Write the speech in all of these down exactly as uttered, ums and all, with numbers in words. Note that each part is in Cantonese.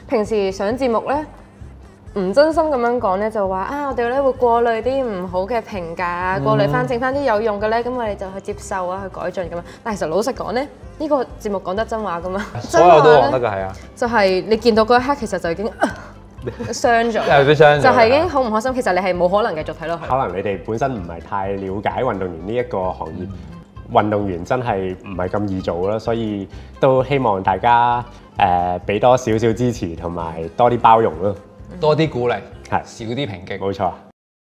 平時上節目咧，唔真心咁樣講咧，就話啊，我哋咧會過濾啲唔好嘅評價啊，過濾翻剩翻啲有用嘅咧，咁我哋就去接受啊，去改進咁樣。但係其實老實講咧，呢個節目講得真話噶嘛， 所有都講得㗎，係啊。 就係你見到嗰一刻，其實就已經傷咗， 有啲傷咗， 就係已經好唔開心。其實你係冇可能繼續睇落去。 可能你哋本身唔係太了解運動員呢一個行業。運動員真係唔係咁易做啦，所以都希望大家誒俾多少少支持同埋多啲包容咯， 多啲鼓勵， 係少啲抨擊， 冇錯。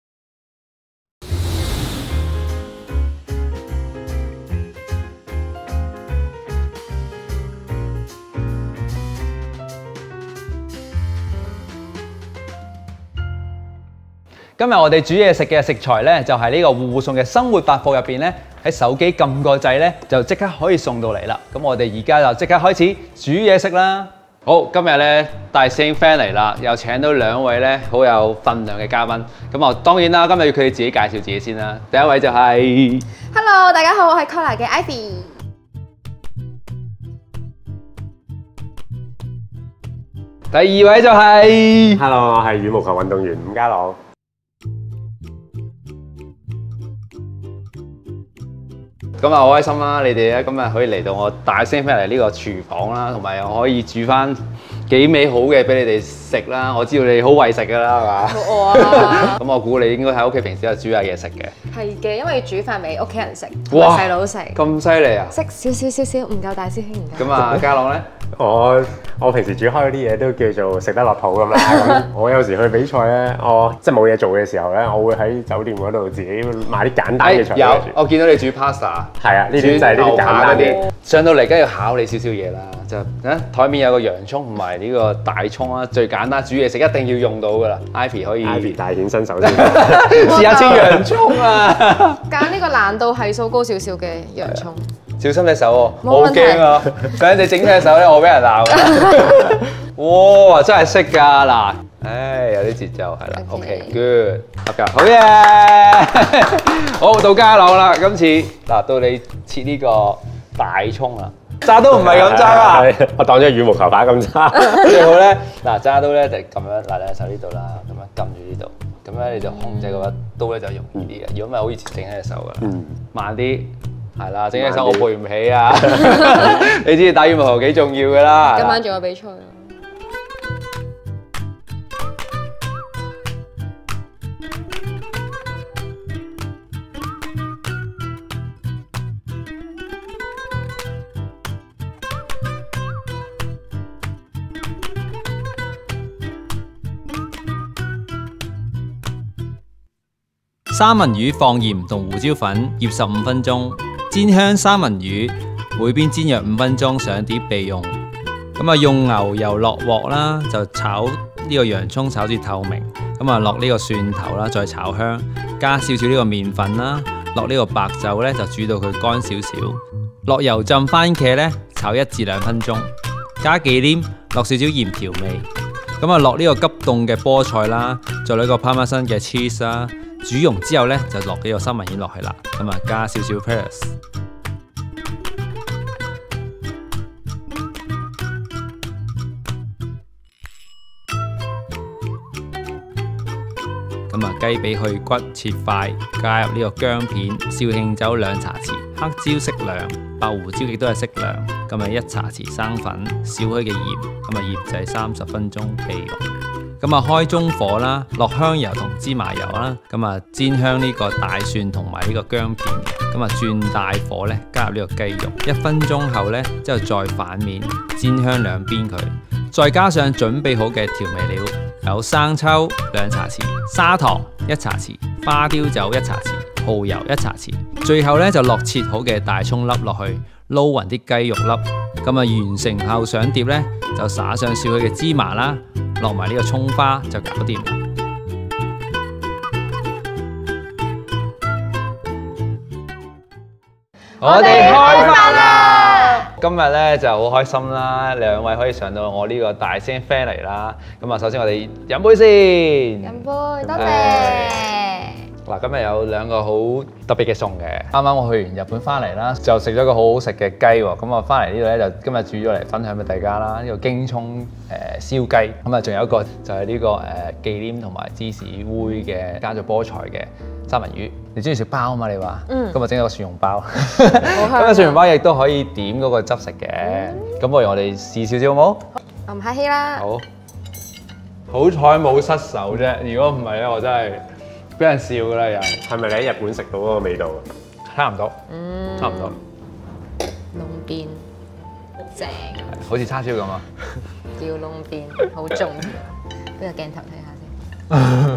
今日我哋煮嘢食嘅食材咧，就係呢個戶戶送嘅生活百貨入邊咧，喺手機撳個掣咧，就即刻可以送到嚟啦。咁我哋而家就即刻開始煮嘢食啦。好，今日咧大師兄 friend 嚟啦，又請到兩位咧好有份量嘅嘉賓。咁啊，當然啦，今日要佢哋自己介紹自己先啦。第一位就係 Hello， 大家好，我係 Collar 嘅 Ivy。 第二位就係 Hello， 我係羽毛球運動員伍家朗。 咁啊，好開心啦！你哋咧今日可以嚟到我大聲翻嚟呢個廚房啦，同埋又可以煮翻幾美好嘅俾你哋食啦。我知道你好為食噶啦，係嘛？ 好餓啊！ 咁我估你應該喺屋企平時有煮下嘢食嘅。 係嘅，因為要煮飯俾屋企人食， 哇細佬食。 咁犀利啊！ 識少少少少，唔夠大師兄唔夠。 咁啊，家朗咧？ 我我平時煮開嗰啲嘢都叫做食得落肚咁啦。咁我有時去比賽咧，我即係冇嘢做嘅時候咧，我會喺酒店嗰度自己買啲簡單嘅材料煮。 有，我見到你煮 pasta。 係啊，呢啲就係呢啲簡單嘅。 上到嚟梗係要考你少少嘢啦，就啊台面有個洋葱同埋呢個大葱啦，最簡單煮嘢食一定要用到噶啦。Ivy 可以 Ivy 大顯身手先， 試下切洋葱啊！ 揀呢個難度係數高少少嘅洋葱。 小心隻手喎， 冇問題好驚啊！等陣你整親隻手咧，我俾人鬧㗎。哇，真係識㗎嗱，唉，有啲節奏係啦。OK，good， 合格，好嘢！好到家朗啦，今次嗱到你切呢個大葱啦，揸刀唔係咁揸啊！ 我當咗羽毛球拍咁揸。 最好咧，嗱揸刀咧就咁樣，嗱兩隻手呢度啦，咁樣撳住呢度，咁咧你就控制個刀咧就容易啲嘅。如果唔係，好易整親隻手㗎。嗯，慢啲。係啦，整隻手我背唔起啊！你知打羽毛球幾重要㗎啦。 今晚仲有比賽啊！ 三文魚放鹽同胡椒粉醃十五分鐘。煎香三文魚，每邊煎約五分鐘，上碟備用。咁啊，用牛油落鑊啦，就炒呢個洋葱炒至透明。咁啊，落呢個蒜頭啦，再炒香，加少少呢個麵粉啦，落呢個白酒咧，就煮到佢乾少少。落油浸番茄咧，炒一至兩分鐘，加忌廉，落少少鹽調味。咁啊，落呢個急凍嘅菠菜啦，再落呢個帕瑪森嘅 cheese 啦。煮溶之後咧，就落幾個三文魚落去啦，咁啊加少少 pears， 咁啊雞髀去骨切塊，加入呢個薑片、紹興酒兩茶匙，黑椒適量，白胡椒亦都係適量，咁啊一茶匙生粉，少許嘅鹽，咁啊醃製三十分鐘備用。咁啊，開中火啦，落香油同芝麻油啦，咁啊煎香呢個大蒜同埋呢個薑片嘅，咁啊轉大火咧，加入呢個雞肉，一分鐘後咧，之後再反面煎香兩邊佢，再加上準備好嘅調味料，有生抽兩茶匙、砂糖一茶匙、花雕酒一茶匙、蠔油一茶匙，最後咧就落切好嘅大葱粒落去，撈勻啲雞肉粒，咁啊完成後上碟咧，就撒上少許嘅芝麻啦。落埋呢個葱花就搞掂啦！ 我哋開飯啦！今日咧就好開心啦，兩位可以上到我呢個大聲 friend 嚟啦。咁啊，首先我哋飲杯先， 飲杯，多謝。 嗱，今日有兩個好特別嘅餸嘅。啱啱我去完日本翻嚟啦，就食咗個好好食嘅雞喎。咁我翻嚟呢度咧，就今日煮咗嚟分享俾大家啦。呢、這個京葱誒、呃、燒雞，咁啊仲有一個就係呢、這個誒、呃、忌廉同埋芝士煨嘅加咗菠菜嘅三文魚。你中意食包嘛？你話？嗯。今日整咗個蒜蓉包。好香。咁啊蒜蓉包亦都可以點嗰個汁食嘅。咁、嗯、不如我哋試少少好冇？ 我唔客氣啦。 好。好彩冇失手啫，如果唔係咧，我真係〜俾人笑㗎啦又， 係咪你喺日本食到嗰個味道啊？ 差唔多， 嗯， 差唔多。 濃邊正， 好似叉燒咁啊！ 叫濃邊，好重要。俾個鏡頭睇下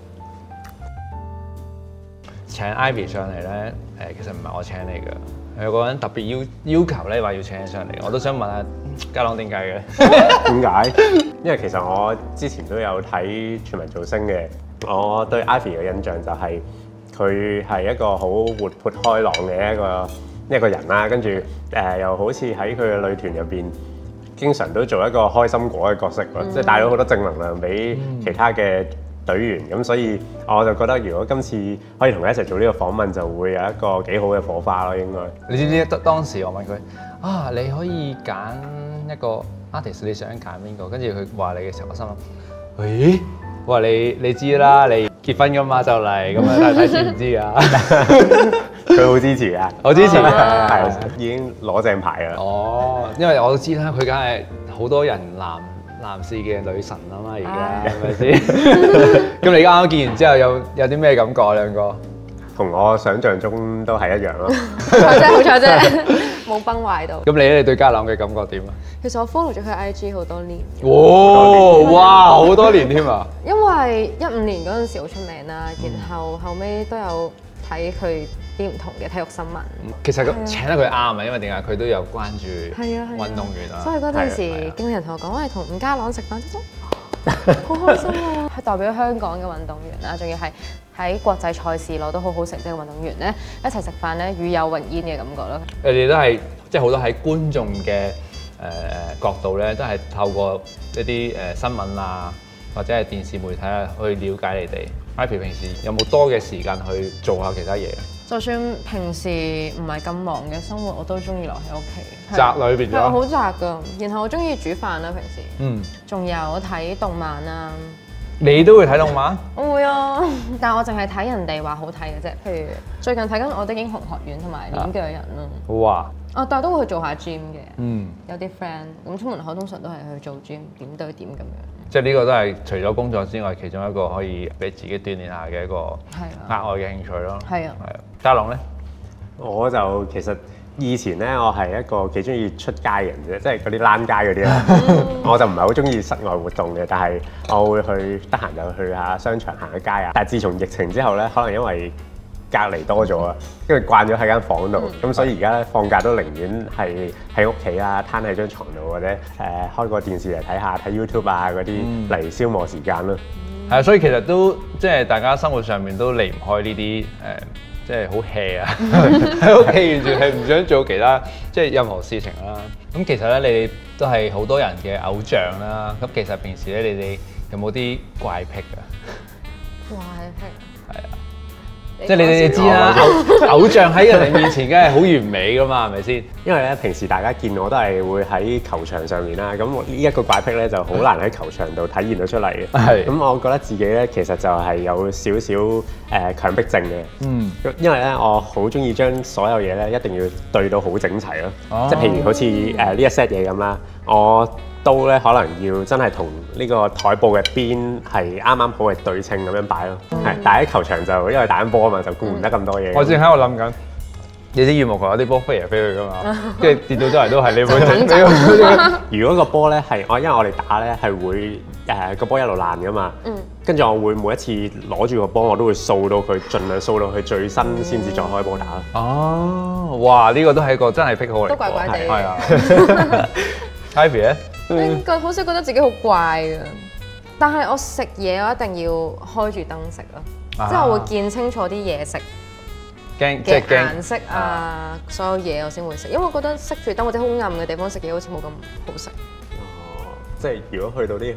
先。 請 Ivy 上嚟咧，誒其實唔係我請你㗎，有個人特別要要求咧話要請你上嚟，我都想問下家朗點解嘅？ 點解？因為其實我之前都有睇全民造星嘅。我對 Ivy 嘅印象就係佢係一個好活潑開朗嘅一個一個人啦，跟住誒又好似喺佢嘅女團入邊，經常都做一個開心果嘅角色咯，嗯、即係帶咗好多正能量俾其他嘅隊員，咁、嗯、所以我就覺得如果今次可以同佢一齊做呢個訪問，就會有一個幾好嘅火花咯，應該。 你知唔知當時我問佢啊，你可以揀一個 artist， 你想揀邊個？跟住佢話你嘅時候，我心諗，誒。我話你你知啦，你結婚㗎嘛就嚟，咁樣睇睇知唔知啊？ 佢好支持啊， 好支持嘅， 係已經攞正牌啦。 哦，因為我都知啦，佢梗係好多人男男士嘅女神啊嘛，而家係咪先？咁你啱啱見完之後有有啲咩感覺啊？兩個同我想象中都係一樣咯。 好彩啫，好彩啫，冇崩壞到。 咁你咧，你對家朗嘅感覺點啊？ 其實我 follow 咗佢 I G 好多年。 哦，哇，好多年添啊！ 因為一五年嗰陣時好出名啦，然後後尾都有睇佢啲唔同嘅體育新聞。其實咁請得佢啱啊，因為點解佢都有關注運動員啊。 所以嗰陣時經理人同我講，我哋同伍家朗食飯，好開心啊！係代表香港嘅運動員啦，仲要係喺國際賽事攞到好好成績嘅運動員咧，一齊食飯咧，與有榮焉嘅感覺咯。 你哋都係即係好多喺觀眾嘅誒角度咧，都係透過一啲誒新聞啊，或者係電視媒體啊，去了解你哋。Ivy 平時有冇多嘅時間去做下其他嘢？就算平時唔係咁忙嘅生活，我都中意留喺屋企。宅裏邊咗？係好宅㗎。然後我中意煮飯啦，平時。嗯。仲有睇動漫啊。你都會睇動漫？我會啊，但係我淨係睇人哋話好睇嘅啫。譬如最近睇緊《我的英雄學院》同埋《鏈鋸人》咯。哇！啊，但係都會去做下 gym 嘅。嗯。有啲 friend 咁出門口通常都係去做 gym，點對點咁樣。即係呢個都係除咗工作之外，其中一個可以俾自己鍛鍊下嘅一個額外嘅興趣咯。係啊。係啊。家朗咧？我就其實以前咧，我係一個幾中意出街嘅人啫，即係嗰啲躝街嗰啲啦。我就唔係好中意室外活動嘅，但係我會去得閒就去下商場行下街啊。但係自從疫情之後咧，可能因為隔離多咗啊，跟住慣咗喺間房度，咁、嗯、所以而家咧放假都寧願係喺屋企啊，攤喺張床度或者誒、呃、開個電視嚟睇下，睇 YouTube 啊嗰啲嚟消磨時間咯。係啊、嗯，所以其實都即係大家生活上面都離唔開呢啲誒。呃即係好 hea 啊！喺屋企完全係唔想做其他即係任何事情啦。咁其實咧，你哋都係好多人嘅偶像啦。咁其實平時咧，你哋有冇啲怪癖啊？怪癖？係啊。即係你哋知啦，偶像喺人哋面前梗係好完美噶嘛，係咪先？因為咧，平時大家見我都係會喺球場上面啦，咁呢一個怪癖咧就好難喺球場度體現到出嚟嘅。係。咁我覺得自己咧其實就係有少少誒強迫症嘅。嗯。因為咧，我好中意將所有嘢咧一定要對到好整齊咯。哦。即係譬如好似誒呢一 set 嘢咁啦，我刀咧可能要真係同呢個台布嘅邊係啱啱好係對稱咁樣擺咯，係、嗯。但係喺球場就因為打緊波啊嘛，就顧唔得咁多嘢。我正喺度諗緊，你知羽毛球有啲波飛嚟飛去噶嘛，跟住跌到周圍都係你會整。如果個波咧係我，因為我哋打咧係會誒個波一路爛噶嘛，跟住、嗯、我會每一次攞住個波，我都會掃到佢，盡量掃到佢最新先至再開波打咯。哦，哇！呢、這個都係一個真係癖好嚟，都怪怪地。係啊。Ivy 咧？應該好少覺得自己好怪嘅，但係我食嘢我一定要開住燈食咯，啊、即係我會見清楚啲嘢食嘅顏色啊，啊所有嘢我先會食，因為我覺得熄住燈或者好暗嘅地方食嘢好似冇咁好食。哦，即係如果去到啲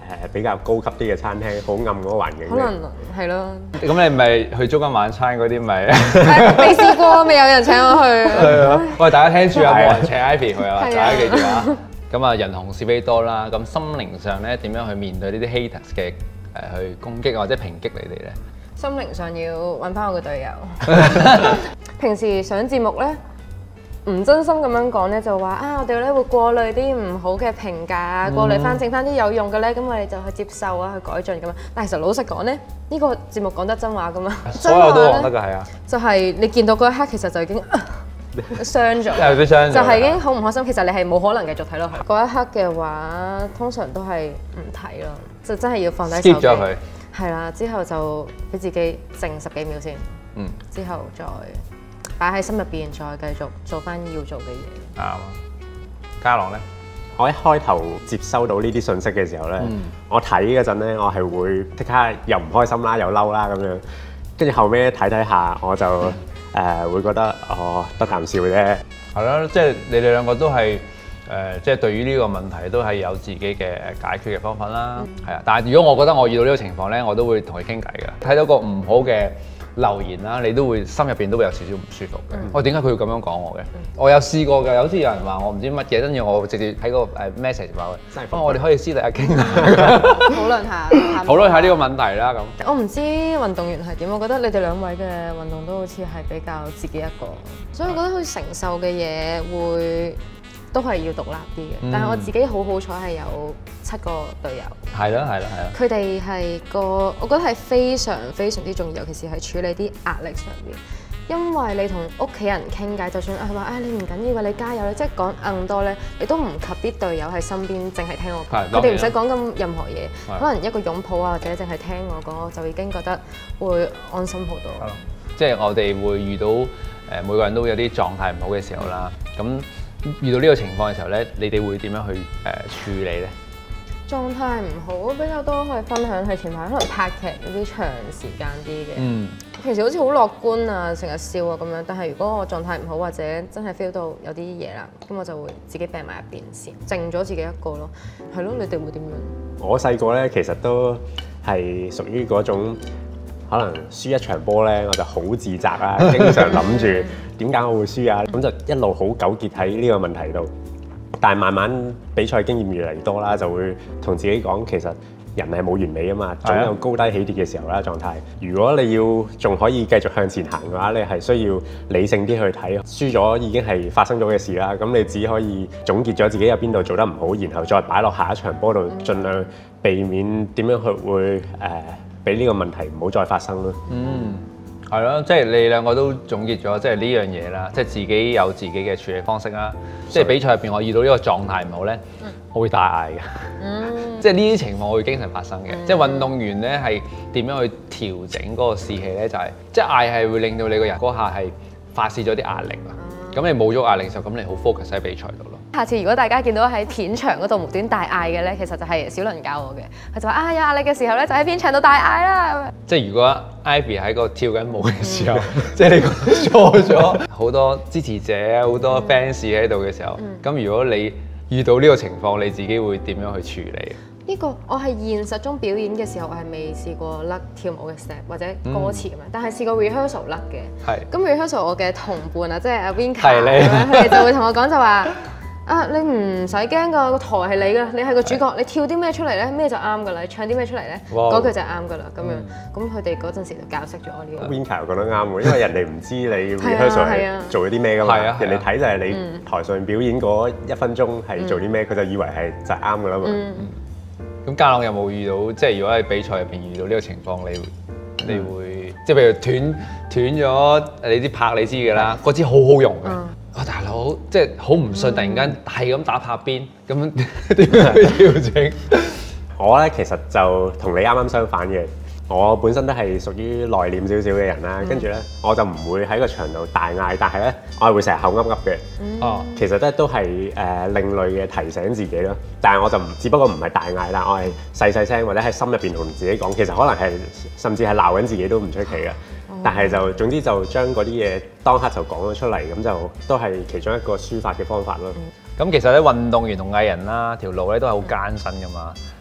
比較高級啲嘅餐廳，好暗嗰個環境。 可能係咯。 咁你咪去中間晚餐嗰啲咪？ 未試過，未有人請我去。 係啊，喂，大家聽住啊，冇人請 Ivy 去啊，大係啊家記住啊。咁啊，人紅是非多啦，咁心靈上咧點樣去面對呢啲 haters 嘅誒去攻擊或者抨擊你哋咧？ 心靈上要揾翻我個隊友。平時上節目咧，唔真心咁樣講咧，就話啊，我哋咧會過濾啲唔好嘅評價啊，過濾翻剩翻啲有用嘅咧，咁我哋就去接受啊，去改進咁樣。但係其實老實講咧，呢個節目講得真話噶嘛， 所有都講得㗎，係啊， 就係你見到嗰一刻，其實就已經傷咗， 有啲傷咗就係已經好唔開心。其實你係冇可能繼續睇落去。嗰一刻嘅話，通常都係唔睇咯，就真係要放低手機。 skip 咗佢。 係啦，之後就俾自己靜十幾秒先， 嗯， 之後再擺喺心入邊，再繼續做翻要做嘅嘢。 啱啊。家朗咧， 我一開頭接收到呢啲信息嘅時候咧， 嗯我睇嗰陣咧，我係會即刻又唔開心啦，又嬲啦咁樣。跟住後尾睇睇下，我就誒、呃、會覺得哦得啖笑啫。 係咯，即係你哋兩個都係。誒、呃，即係對於呢個問題都係有自己嘅誒解決嘅方法啦，係啊、嗯。但係如果我覺得我遇到呢個情況咧，我都會同佢傾偈嘅。睇到個唔好嘅留言啦，你都會心入邊都會有少少唔舒服嘅。我點解佢要咁樣講我嘅？嗯、我有試過嘅，有次有人話我唔知乜嘢，跟住我直接喺個誒 message 話佢，不過我哋可以私底下傾下， 討論下， 討論下呢個問題啦咁。 我唔知運動員係點，我覺得你哋兩位嘅運動都好似係比較自己一個，所以我覺得佢承受嘅嘢會。都係要獨立啲嘅，嗯、但係我自己好好彩係有七個隊友。係啦，係啦，係啦。 佢哋係個，我覺得係非常非常之重要，尤其是係處理啲壓力上邊。因為你同屋企人傾偈，就算啊話啊你唔緊要㗎，你加油咧，即係講更多咧，你都唔及啲隊友喺身邊，淨係聽我講。佢哋唔使講咁任何嘢，的可能一個擁抱啊，或者淨係聽我講，我就已經覺得會安心好多。 即係我哋會遇到誒每個人都會有啲狀態唔好嘅時候啦，咁。遇到呢個情況嘅時候咧，你哋會點樣去誒、呃、處理咧？ 狀態唔好，比較多去分享係前排可能拍劇嗰啲長時間啲嘅。嗯。平時好似好樂觀啊，成日笑啊咁樣，但係如果我狀態唔好或者真係 feel 到有啲嘢啦，咁我就會自己病埋一邊先，靜咗自己一個咯。係咯，你哋會點樣？ 我細個咧，其實都係屬於嗰種。可能輸一場波咧，我就好自責啊，經常諗住點解我會輸啊，咁就一路好糾結喺呢個問題度。但係慢慢比賽經驗越嚟越多啦，就會同自己講，其實人係冇完美啊嘛，總有高低起跌嘅時候啦，狀態。如果你要仲可以繼續向前行嘅話，你係需要理性啲去睇。輸咗已經係發生咗嘅事啦，咁你只可以總結咗自己有邊度做得唔好，然後再擺落下一場波度，盡量避免點樣去會誒。呃俾呢個問題唔好再發生咯。嗯，係咯，即係你兩個都總結咗，即係呢樣嘢啦，即係自己有自己嘅處理方式啦。即係比賽入邊，我遇到呢個狀態唔好咧，嗯、我會大嗌嘅。嗯，即係呢啲情況會經常發生嘅。嗯、即係運動員咧係點樣去調整嗰個士氣咧？就係、是、即係嗌係會令到你個人嗰下係發泄咗啲壓力啊。咁、嗯、你冇咗壓力嘅時候，咁你好 focus 喺比賽度咯。 下次如果大家見到喺片場嗰度無端大嗌嘅咧，其實就係小倫教我嘅。佢就話啊，有壓力嘅時候咧，就喺片場度大嗌啦。 即係如果 Ivy 喺個跳緊舞嘅時候，即係你錯咗，好多支持者、好多 fans 喺度嘅時候，咁、嗯、如果你遇到呢個情況，你自己會點樣去處理？ 呢個我係現實中表演嘅時候，我係未試過甩跳舞嘅 step 或者歌詞咁樣，嗯、但係試過 rehearsal 甩嘅。係是。咁 rehearsal 我嘅同伴啊，即係阿 Winka 咁樣，佢哋就會同我講就話。啊！你唔使驚噶，個台係你噶，你係個主角，你跳啲咩出嚟咧，咩就啱噶啦，你唱啲咩出嚟咧，嗰句就啱噶啦，咁樣。咁佢哋嗰陣時就教識咗我呢個。Winka 又講得啱喎，因為人哋唔知你 rehearsal 係做咗啲咩噶嘛，人哋睇就係你台上表演嗰一分鐘係做啲咩，佢就以為係就係啱噶啦嘛。咁家朗有冇遇到，即係如果喺比賽入邊遇到呢個情況，你你會即係譬如斷斷咗你啲拍，你知㗎啦，嗰支好好用嘅。哇！大佬，即係好唔順，突然間係咁打拍邊，咁樣點樣去調整？我咧其實就同你啱啱相反嘅，我本身都係屬於內斂少少嘅人啦，跟住咧我就唔會喺個場度大嗌，但係咧我係會成日口噏噏嘅。哦，其實咧都係誒另類嘅提醒自己咯，但係我就唔，只不過唔係大嗌啦，我係細細聲或者喺心入邊同自己講，其實可能係甚至係鬧緊自己都唔出奇嘅。但係就總之就將嗰啲嘢當刻就講咗出嚟，咁就都係其中一個抒發嘅方法咯。咁、嗯、其實咧運動員同藝人啦條路咧都係好艱辛噶嘛。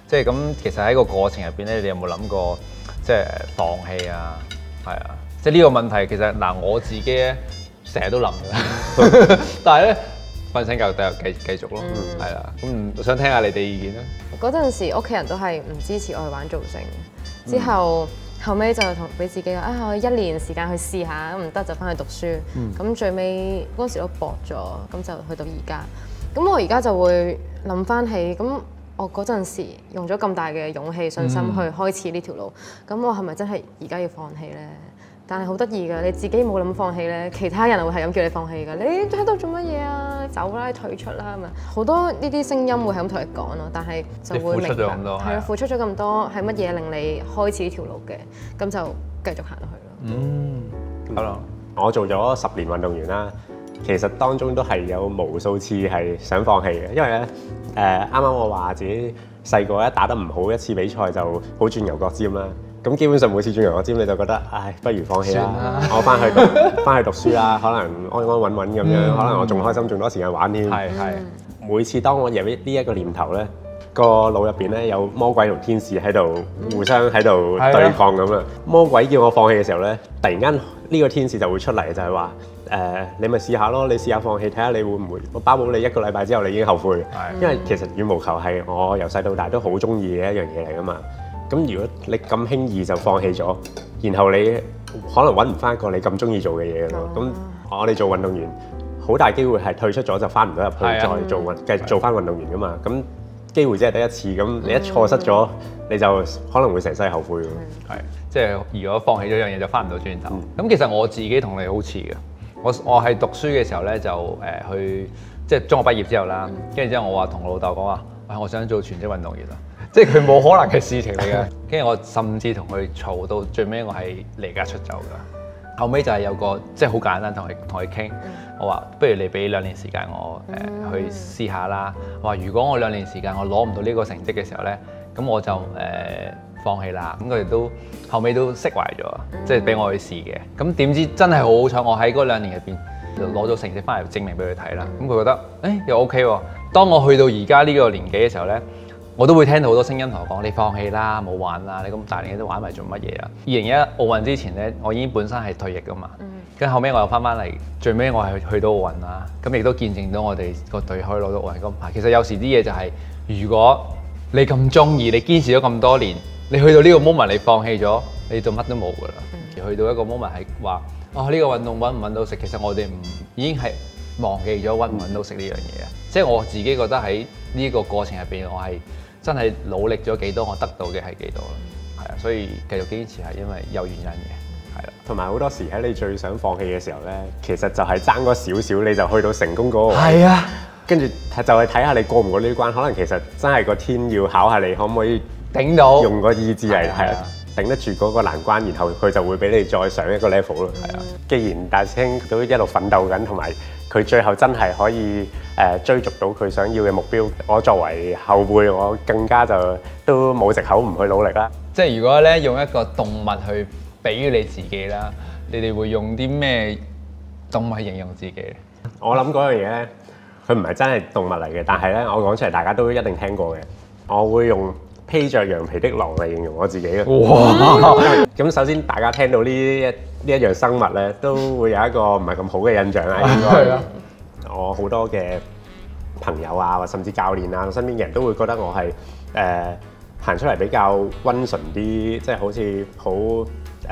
即係咁，其實喺個過程入邊咧，你有冇諗過即係放棄啊？係啊，即係呢個問題其實嗱，我自己咧成日都諗嘅，但係咧瞓醒覺繼繼繼續咯，係啦。咁我想聽下你哋意見啦。 嗰陣時屋企人都係唔支持我去玩造星，之後後尾就同俾自己話啊，我一年時間去試下，唔得就翻去讀書。咁、嗯、最尾嗰陣時都搏咗，咁就去到而家。咁我而家就會諗翻起，咁我嗰陣時用咗咁大嘅勇氣、信心去開始呢條路，咁、嗯、我係咪真係而家要放棄咧？但係好得意㗎，你自己冇諗放棄咧，其他人會係咁叫你放棄㗎。你喺度做乜嘢啊？你走啦，你退出啦咁啊！好多呢啲聲音會係咁同你講咯，但係就會明白係啊，付出咗咁多係乜嘢令你開始呢條路嘅，咁就繼續行落去咯。 嗯，係咯。 我做咗十年運動員啦，其實當中都係有無數次係想放棄嘅，因為咧誒啱啱我話自己細個一打得唔好，一次比賽就好轉牛角尖啦。咁基本上每次轉牛角尖你就覺得，唉，不如放棄啦，我翻去讀翻去讀書啦，可能安安穩穩咁樣，嗯、可能我仲開心，仲多時間玩添。係係。每次當我有呢一個念頭咧，個腦入邊咧有魔鬼同天使喺度互相喺度對抗咁啊。魔鬼叫我放棄嘅時候咧，突然間呢個天使就會出嚟，就係話誒，你咪試下咯，你試下放棄，睇下你會唔會？我包保你一個禮拜之後你已經後悔。因為其實羽毛球係我由細到大都好中意嘅一樣嘢嚟噶嘛。咁如果你咁輕易就放棄咗，然後你可能揾唔翻一個你咁中意做嘅嘢咯。咁、oh. 我哋做運動員，好大機會係退出咗就翻唔到入去再做運，繼續做翻運動員噶嘛。咁機會只係得一次，咁你一錯失咗，你就可能會成世後悔喎。 係，即係如果放棄咗樣嘢就翻唔到轉頭。咁、嗯、其實我自己同你好似嘅，我我係讀書嘅時候咧就誒去即係中學畢業之後啦，跟住之後我話同我老豆講話，喂，我想做全職運動員啊！即係佢冇可能嘅事情嚟嘅，跟住我甚至同佢嘈到最尾，我係離家出走㗎。後尾就係有個即係好簡單，同佢同佢傾，我話不如你俾兩年時間我誒、呃、去試下啦。我話如果我兩年時間我攞唔到呢個成績嘅時候咧，咁我就誒、呃、放棄啦。咁佢哋都後尾都釋懷咗，即係俾我去試嘅。咁點知真係好好彩，我喺嗰兩年入邊就攞咗成績翻嚟證明俾佢睇啦。咁佢覺得誒、欸、又 OK 喎。當我去到而家呢個年紀嘅時候咧，我都會聽到好多聲音同我講：你放棄啦，冇玩啦，你咁大年紀都玩埋做乜嘢啊？二零一一奧運之前咧，我已經本身係退役噶嘛，跟住、嗯、後尾我又翻翻嚟，最尾我係去，去到奧運啦，咁亦都見證到我哋個隊可以攞到奧運金牌。其實有時啲嘢就係、是，如果你咁中意，你堅持咗咁多年，你去到呢個 moment 你放棄咗，你就乜都冇噶啦。嗯、而去到一個 moment 係話，哦呢、呢個運動揾唔揾到食，其實我哋唔已經係忘記咗揾唔揾到食呢樣嘢啊！即係、嗯、我自己覺得喺呢個過程入邊，我係真係努力咗幾多，我得到嘅係幾多咯，係啊，所以繼續堅持係因為有原因嘅，係啦。同埋好多時喺你最想放棄嘅時候咧，其實就係爭嗰少少你就去到成功嗰個位。係啊，跟住就係睇下你過唔過呢關。可能其實真係個天要考下你可唔可以頂到，用個意志嚟係啊，頂得住嗰個難關，然後佢就會俾你再上一個 level 咯。係啊，既然大師兄都一路奮鬥緊，同埋佢最後真係可以誒、呃、追逐到佢想要嘅目標，我作為後輩，我更加就都冇藉口唔去努力啦。 即係如果咧用一個動物去比喻你自己啦，你哋會用啲咩動物去形容自己咧？ 我諗嗰樣嘢咧，佢唔係真係動物嚟嘅，但係咧我講出嚟大家都一定聽過嘅。我會用披着羊皮的狼嚟形容我自己嘅。哇！咁首先大家聽到呢一呢一樣生物咧，都會有一個唔係咁好嘅印象啦。應該係啦。我好多嘅朋友啊，或甚至教練啊，身邊嘅人都會覺得我係誒行出嚟比較溫順啲，即係好似好誒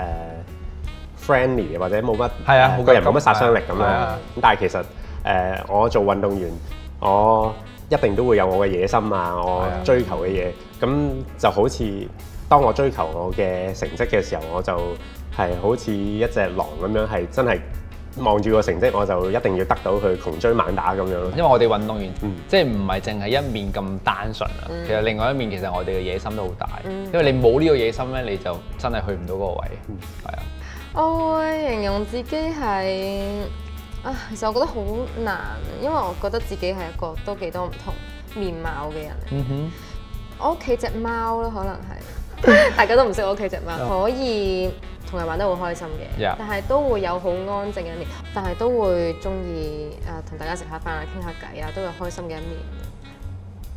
friendly 或者冇乜係啊，個人冇乜殺傷力咁樣。咁但係其實誒、呃、我做運動員，我一定都會有我嘅野心啊，我追求嘅嘢。咁就好似當我追求我嘅成績嘅時候，我就係好似一隻狼咁樣，係真係望住個成績，我就一定要得到佢，窮追猛打咁樣咯。因為我哋運動員，嗯、即係唔係淨係一面咁單純啊。嗯、其實另外一面其實我哋嘅野心都好大。嗯、因為你冇呢個野心咧，你就真係去唔到嗰個位。係啊、嗯。我會形容自己係啊，其實我覺得好難，因為我覺得自己係一個都幾多唔同面貌嘅人。嗯哼。我屋企隻貓咯，可能係大家都唔識我屋企隻貓，可以同人玩得好開心嘅，Yeah. 但係都會有好安靜嘅一面，但係都會中意誒同大家食下飯啊、傾下偈啊，都有開心嘅一面。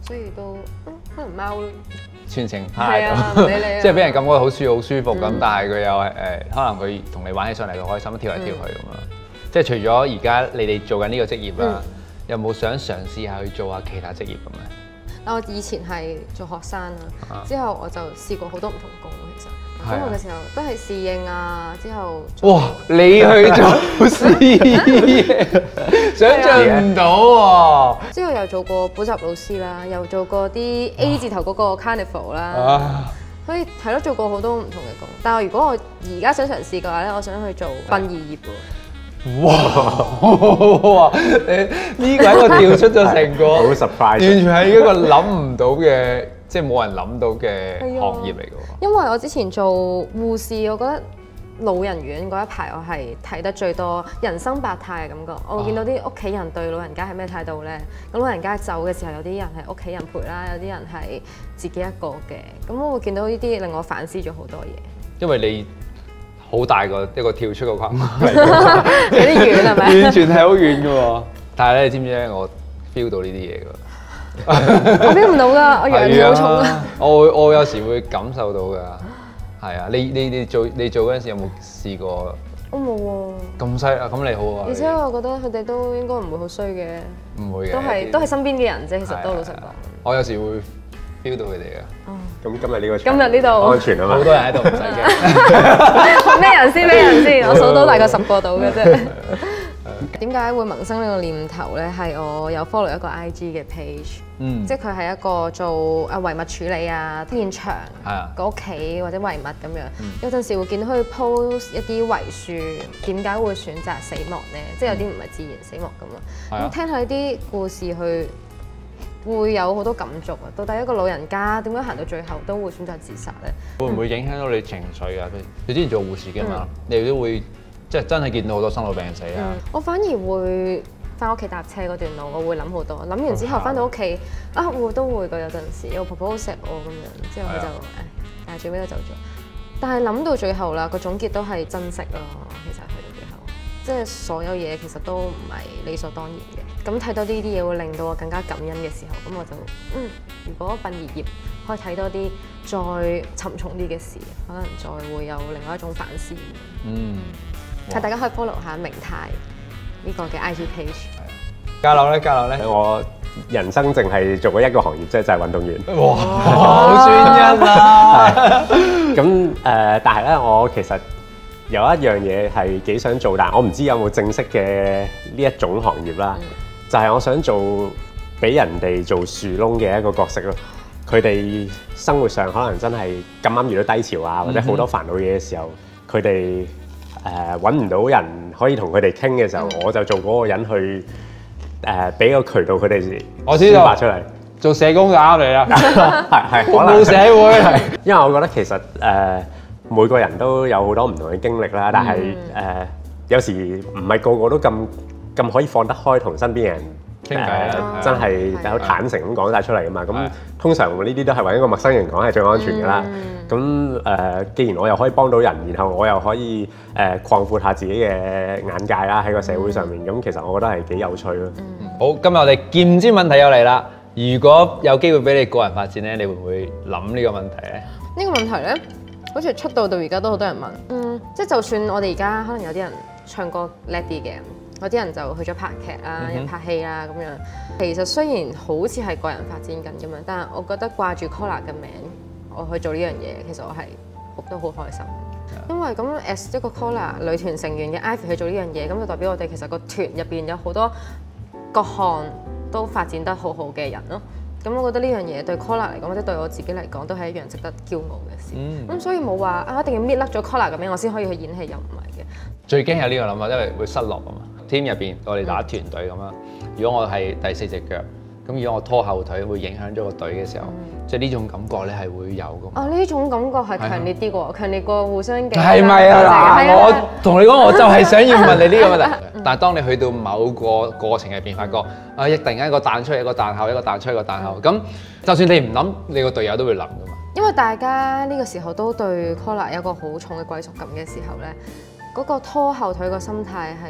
所以都、嗯、可能貓咯。 全程係趴喺啊， 度， 唔理你啊即係俾人感覺好舒好舒服咁， 嗯但係佢又係誒，可能佢同你玩起上嚟，佢開心，跳嚟跳去咁樣。即係除咗而家你哋做緊呢個職業啦， 嗯有冇想嘗試下去做下其他職業咁咧？ 但我以前係做學生啦，之後我就試過好多唔同工其實。中學嘅時候都係侍應啊，之後哇！你去做侍應，想像唔到喎。 之後又做過補習老師啦，又做過啲 A 字頭嗰個 Carnival 啦， 啊！ 所以係咯，做過好多唔同嘅工。但係如果我而家想嘗試嘅話咧，我想去做殯儀業喎。 哇！你呢個係一個跳出咗成個， 好 surprise， 完全係一個諗唔到嘅，即係冇人諗到嘅行業嚟嘅喎。 因為我之前做護士，我覺得老人院嗰一排我係睇得最多人生百態嘅感覺。我會見到啲屋企人對老人家係咩態度咧？咁老人家走嘅時候，有啲人係屋企人陪啦，有啲人係自己一個嘅。咁我會見到呢啲令我反思咗好多嘢。 因為你好大個一個跳出個框框嚟， 有啲遠係咪？ 完全係好遠嘅喎。但係咧，你知唔知咧？我 feel 到呢啲嘢㗎。 我 feel 唔到㗎，我陽氣好重啊！ 我會我有時會感受到㗎。係啊，你你你做你做嗰陣時有冇試過？ 我冇喎。 咁犀利啊！咁你好啊！ 而且我覺得佢哋都應該唔會好衰嘅。 唔會嘅。 都係都係身邊嘅人啫，其實都老實講。 我有時會 feel 到佢哋嘅。 咁今日呢個今日呢度安全啊嘛， 好多人喺度唔使驚。 咩人先？咩人先？我數到大概十個到嘅啫。點解會萌生呢個念頭咧？係我有 follow 一個 I G 嘅 page， 嗯， 即係佢係一個做啊遺物處理啊現場係啊個屋企或者遺物咁樣。有陣時會見到佢 post 一啲遺書，點解會選擇死亡咧？即係有啲唔係自然死亡咁啊。 係啊咁聽下呢啲故事去。會有好多感觸啊！到底一個老人家點解行到最後都會選擇自殺咧？ 會唔會影響到你情緒啊？你之前做護士嘅嘛，你都會即係真係見到好多生老病死啊！ 我反而會翻屋企搭車嗰段路，我會諗好多。諗完之後翻到屋企啊，會都會㗎。有陣時我婆婆好錫我咁樣，之後佢就誒，但係最尾都走咗。但係諗到最後啦，個總結都係珍惜咯。其實去到最後，即係所有嘢其實都唔係理所當然嘅。咁睇到呢啲嘢會令到我更加感恩嘅時候，咁我就嗯，如果殯儀業可以睇多啲再沉重啲嘅事，可能再會有另外一種反思。 嗯， 係大家可以 follow 下明泰呢個嘅 I G page。 家樂咧，家樂咧， 我人生淨係做過一個行業啫，就係運動員。 哇，好專一啊！ 咁誒、呃，但係咧，我其實有一樣嘢係幾想做，但係我唔知有冇正式嘅呢一種行業啦。嗯就係我想做俾人哋做樹窿嘅一個角色咯。佢哋生活上可能真係咁啱遇到低潮啊，或者好多煩惱嘢嘅時候，佢哋誒揾唔到人可以同佢哋傾嘅時候，我就做嗰個人去誒俾、呃、個渠道佢哋抒發出嚟。 做社工就啱你啦， 係係服務社會。 因為我覺得其實誒、呃、每個人都有好多唔同嘅經歷啦，但係誒、嗯呃、有時唔係個個都咁。咁可以放得開同身邊嘅人傾偈， 真係好坦誠咁講晒出嚟噶嘛。咁通常呢啲都係揾一個陌生人講係最安全㗎啦。咁誒、呃，既然我又可以幫到人，然後我又可以誒、呃、擴闊下自己嘅眼界啦，喺個社會上面，咁、嗯、其實我覺得係幾有趣咯。 嗯、好，今日我哋劍尖問題又嚟啦。如果有機會俾你個人發展咧，你會唔會諗呢個問題咧？ 呢個問題咧，好似出道到而家都好多人問。嗯，即係就算我哋而家可能有啲人唱歌叻啲嘅。有啲人就去咗拍劇啦，又、嗯、拍戲啦咁樣。其實雖然好似係個人發展緊咁樣，但係我覺得掛住 Kola 嘅名，我去做呢樣嘢，其實我係都好開心。Yeah. 因為咁 as 一個 Kola 女團成員嘅 Ivy 去做呢樣嘢，咁就代表我哋其實個團入邊有好多各項都發展得好好嘅人咯。咁我覺得呢樣嘢對 Kola 嚟講，或者對我自己嚟講，都係一樣值得驕傲嘅事。咁、mm. 所以冇話啊，一定要搣甩咗 Kola 嘅名，我先可以去演戲，又唔係嘅。最驚有呢個諗法，因為會失落啊嘛。team 入邊，我哋打團隊咁樣。如果我係第四隻腳，咁如果我拖後腿，會影響咗個隊嘅時候，即係呢種感覺咧係會有㗎。哦，呢種感覺係強烈啲喎，強烈過互相嘅。係咪啊？嗱，我同你講，我就係想要問你呢個問題。但係當你去到某個過程入邊，發覺啊，一突然間一個彈出嚟，一個彈後，一個彈出，一個彈後，咁就算你唔諗，你個隊友都會諗㗎嘛。因為大家呢個時候都對 Kola 有一個好重嘅歸屬感嘅時候咧。嗰個拖後腿個心態係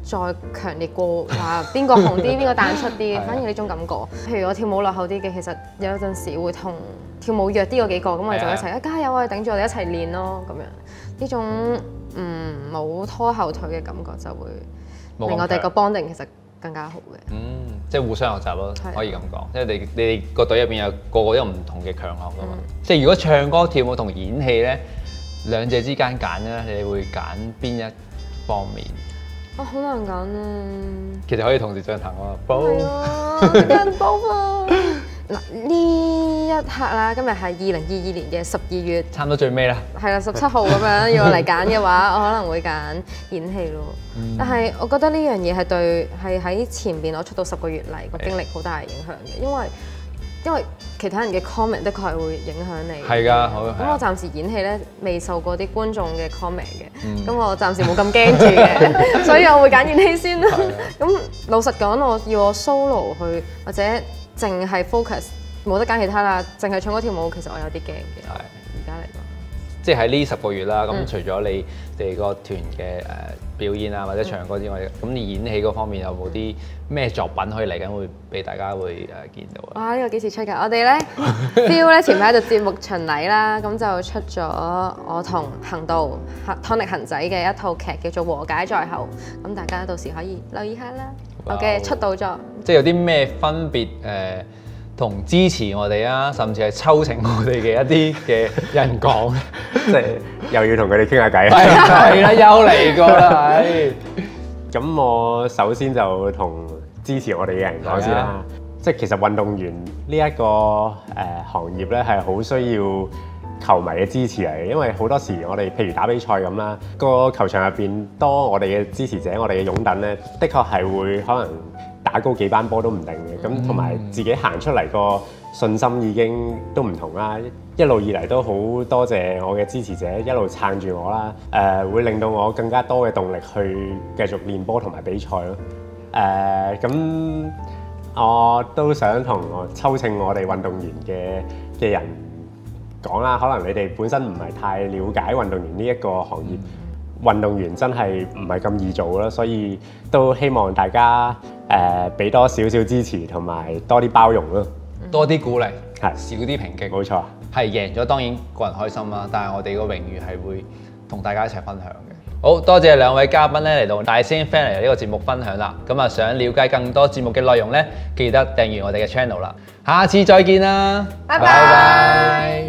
再強烈過話邊個紅啲，邊個彈出啲，反而呢種感覺。譬如我跳舞落後啲嘅，其實有陣時會同跳舞弱啲嗰幾個，咁我哋就一齊啊加油啊，頂住我哋一齊練咯，咁樣呢種嗯冇拖後腿嘅感覺就會令我哋個 bonding 其實更加好嘅。 嗯，即係互相學習咯，可以咁講。因為你你哋個隊入邊有個個都有唔同嘅強項㗎嘛。即係如果唱歌、跳舞同演戲咧，兩者之間揀咧，你會揀邊一方面？ 啊，好難揀啊！ 其實可以同時進行喎。 係啊，揀煲啊！嗱呢一刻啦，今日係二零二二年嘅十二月， 差唔多最尾啦。 係啦，十七號咁樣要我嚟揀嘅話，我可能會揀演戲咯。嗯、但係我覺得呢樣嘢係對係喺前邊我出道十個月嚟個經歷好大影響嘅，因為因為其他人嘅 comment 的確係會影響你。 係㗎，好。 咁我暫時演戲咧未受過啲觀眾嘅 comment 嘅，咁、嗯、我暫時冇咁驚住嘅，所以我會揀演戲先啦。咁老實講，我要我 solo 去或者淨係 focus 冇得揀其他啦，淨係唱歌跳舞，其實我有啲驚嘅。係而家嚟講，即係喺呢十個月啦。咁、嗯、除咗你哋個團嘅誒表演啊或者唱歌之外，咁、嗯、你演戲嗰方面有冇啲咩作品可以嚟緊會俾大家會誒見到啊？哇！呢、呢個幾時出㗎？我哋咧 feel 咧前排喺度節目巡禮啦，咁就出咗我同恒道湯力恒仔嘅一套劇叫做《和解在後》，咁大家到時可以留意下啦。我嘅出道作，即係有啲咩分別誒？同支持我哋啊，甚至係抽請我哋嘅一啲嘅人講，即係又要同佢哋傾下偈。係啦，又嚟過啦，係。咁我首先就同支持我哋嘅人講先啦。即係其實運動員呢一個誒行業咧係好需要球迷嘅支持嚟嘅，因為好多時我哋譬如打比賽咁啦，個球場入邊多我哋嘅支持者，我哋嘅擁躉咧，的確係會可能打高幾班波都唔定嘅，咁同埋自己行出嚟個信心已經都唔同啦。一路以嚟都好多謝我嘅支持者一路撐住我啦，誒、呃、會令到我更加多嘅動力去繼續練波同埋比賽咯。誒、呃、咁我都想同我抽請我哋運動員嘅嘅人講啦，可能你哋本身唔係太了解運動員呢一個行業。運動員真係唔係咁易做啦，所以都希望大家誒俾、呃、多少少支持同埋多啲包容咯，多啲鼓勵，係少啲抨擊。冇錯，係贏咗當然個人開心啦，但係我哋個榮譽係會同大家一齊分享嘅。好多謝兩位嘉賓咧嚟到大師兄 Family 呢個節目分享啦。咁啊，想了解更多節目嘅內容咧，記得訂閱我哋嘅 channel 啦。下次再見啦，拜拜。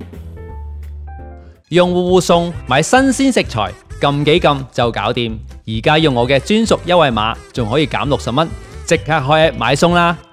用戶戶送買新鮮食材。撳幾撳就搞掂，而家用我嘅專屬優惠碼，仲可以減六十蚊，即刻開 app 買餸啦！